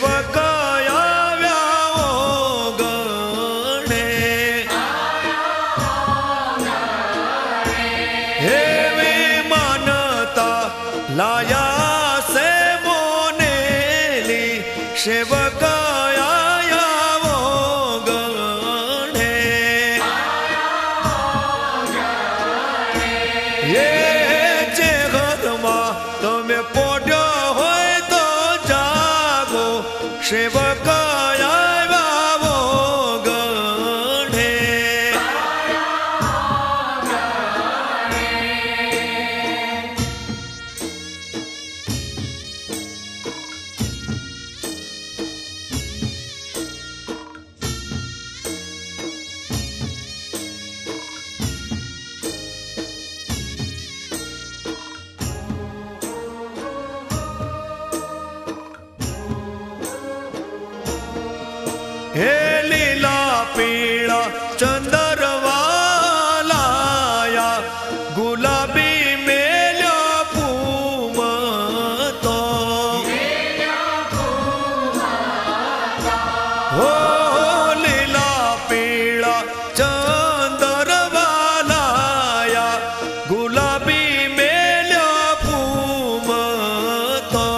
સેવક આવ્યા ગણે એવી માનતા લાયા સે મોનેલી સેવક સેવક આવ્યા ગણે હે લીલા પીળા ચંદરવાલાયા ગુલાબી મેલ્યા ફૂમતો હો લીલા પીળા ચંદરવાલાયા ગુલાબી મેલ્યા ફૂમતો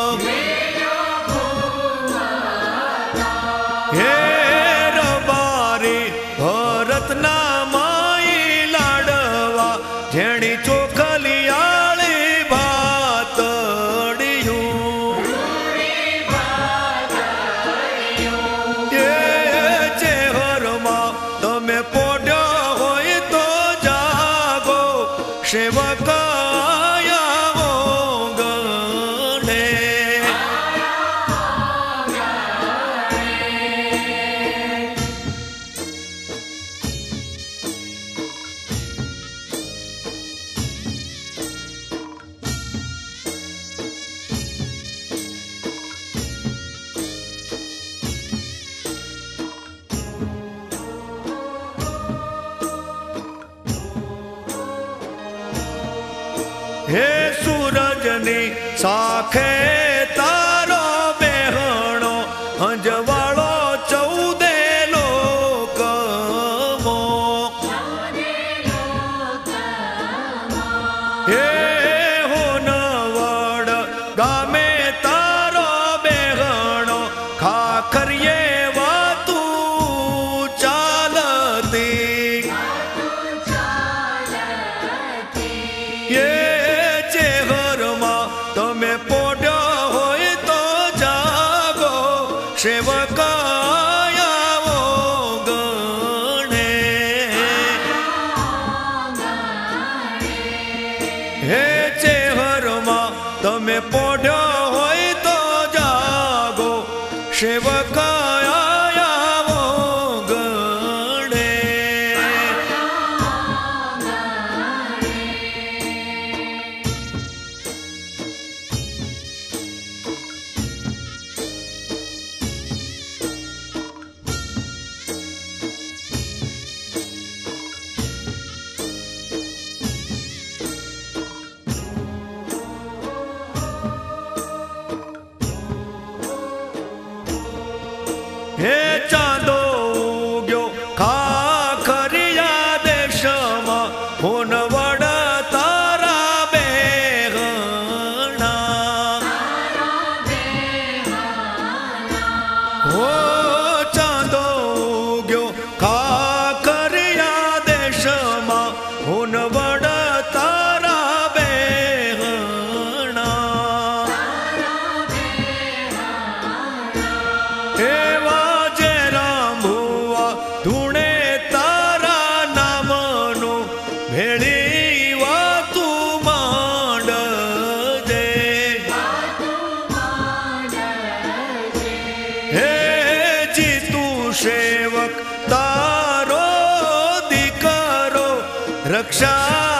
હે રબારી ભરતના માઈ લાડવા જેણી ચોખલિયાળી ભાતડિયું એ ચેહરમાં તમે પોડ્યા હોય તો જાગો સેવક હે સૂરજની સાખે તારો બેહણો હંજવાળો ચૌદે લોકમો હે હોનવડ ગામે તારો બેહણો ખાખરીએ વાતું ચાલતી તમે પોડ્યા હોય તો જાગો સેવક આવ્યા ગણે હે ચેહરમાં તમે પોડ્યા હોય તો જાગો સેવક આવ્યા ગણે હે ચાંદો ઉગ્યો ખાખરિયા દેશમાં હોનવડ તારા બેહણા હો ચાંદો ઉગ્યો ખાખરિયા દેશમાં હોનવડ તારા બેહણા એવા ધૂણે તારા નામનું ભેળી વાતું માંડજે હે જીતું સેવક તારો દીકરો રક્ષા